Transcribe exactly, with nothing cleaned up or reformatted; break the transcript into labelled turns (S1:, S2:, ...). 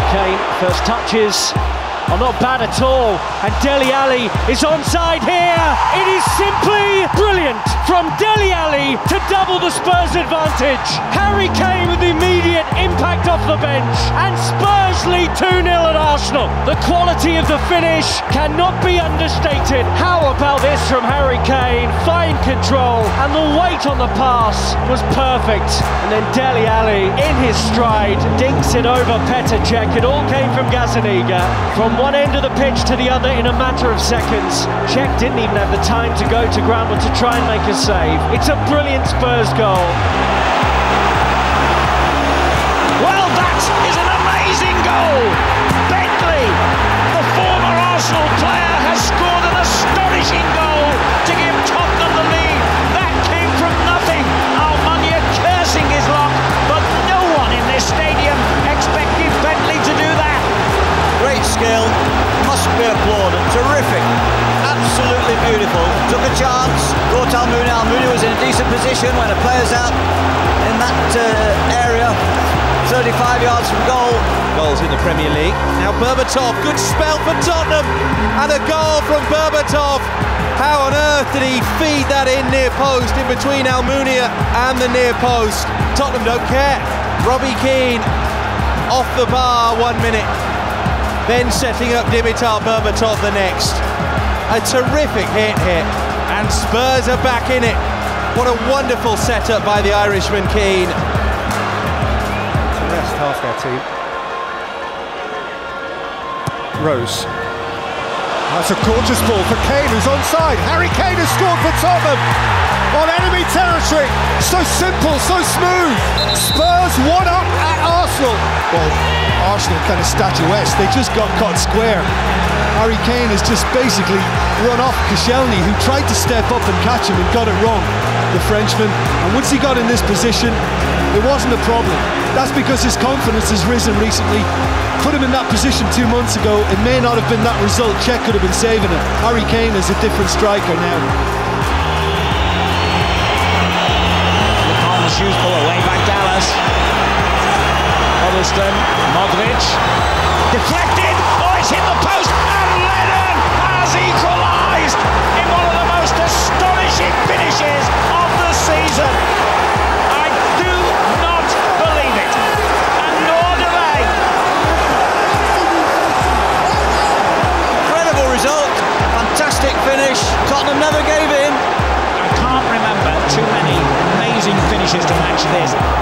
S1: Kane, first touches are not bad at all, and Dele Alli is onside here. It is simply brilliant from Dele Alli to double the Spurs advantage. Harry Kane with immediate impact off the bench, and Spurs lead two nil at Arsenal. The quality of the finish cannot be understated. How about this from Harry Kane? Fine control, and the weight on the pass was perfect. And then Dele Alli in his stride dinks it over Petr Cech. It all came from Gazzaniga. From one end of the pitch to the other in a matter of seconds. Cech didn't even have the time to go to ground but to try and make a save. It's a brilliant Spurs goal.
S2: Well, that is an amazing goal. Bentley, the former Arsenal player, has scored an astonishing goal to give Tottenham the lead. That came from nothing. Almunia cursing his luck, but no one in this stadium expected Bentley to do that.
S3: Great skill, must be applauded, terrific, absolutely beautiful. Took a chance, brought Almunia, Almunia was in a decent position when a player's out in that uh, area, thirty-five yards from goal.
S4: Goals in the Premier League. Now Berbatov, good spell for Tottenham, and a goal from Berbatov. How on earth did he feed that in near post, in between Almunia and the near post? Tottenham don't care. Robbie Keane off the bar one minute. Then setting up Dimitar Berbatov the next. A terrific hit here, and Spurs are back in it. What a wonderful setup by the Irishman Keane.
S5: The rest half their team. Rose. That's a gorgeous ball for Kane, who's onside. Harry Kane has scored for Tottenham on enemy territory. So simple, so smooth. Spurs one up at Arsenal. Well, Arsenal kind of statuesque. They just got caught square. Harry Kane has just basically run off Koscielny, who tried to step up and catch him and got it wrong, the Frenchman. And once he got in this position, it wasn't a problem. That's because his confidence has risen recently. Put him in that position two months ago, it may not have been that result. Cech could have been saving it. Harry Kane is a different striker now.
S2: The shoes pull away by Dallas. Huddleston, Modric, deflected. Oh, it's hit the post, and Lennon has equalised in one of the most astonishing finishes of the season. I do not believe it, and nor do they.
S3: Incredible result, fantastic finish. Tottenham never gave in.
S2: I can't remember too many amazing finishes to match this.